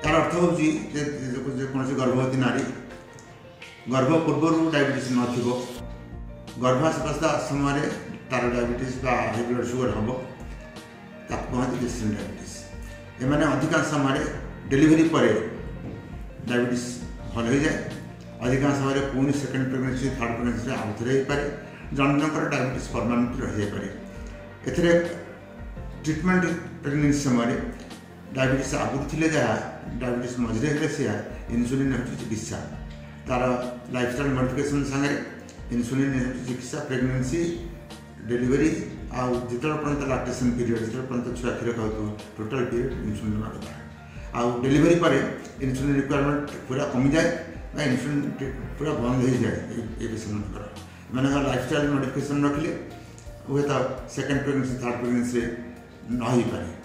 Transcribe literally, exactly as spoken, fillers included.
तार अर्थ हूँ कौन गर्भवती नारी गर्भ पूर्व डायबिटीज नथिबो गर्भावस्था समय तार डायबिटीज हाई ब्लड सुगर हम कहते जेस्टेशन डायबिटीज एमाने अधिकांश समय डेलीवरी पर डायबिटीज भल हो जाए अधिकांश समय पुणी सेकेंड प्रेगनेंसी थर्ड प्रेगनेंसी आउ थे हो पाए जन जन डायबिटीज परमानेंट रही जाए एथिरे ट्रिटमेंट प्रेगनेंसी समय डायबिटीज आगुरी थे जहाँ डायबिटीज मझे हेल्ले सी इन्सुलिन हूँ चिकित्सा तार लाइफस्टाइल मॉडिफिकेशन सागे इन्सुलिन चिकित्सा प्रेगनेंसी डेलीवरी आउ जिते पर्यंत लैक्टेशन पीरियड जिते पर्यंत छुआ क्षीर खाऊ टोटाल पीरियड इन्सुलिन ना कथा आउ डेलीवरी पर इन्सुलिन रिक्वायरमेंट पूरा कमी जाए इन्सुलिन पूरा बंद हो जाए ये सेमानकर मैंने लाइफस्टाइल मॉडिफिकेशन रखिले हुए तो सेकेंड प्रेगनेंसी थर्ड प्रेगनेंसी न हो पाए।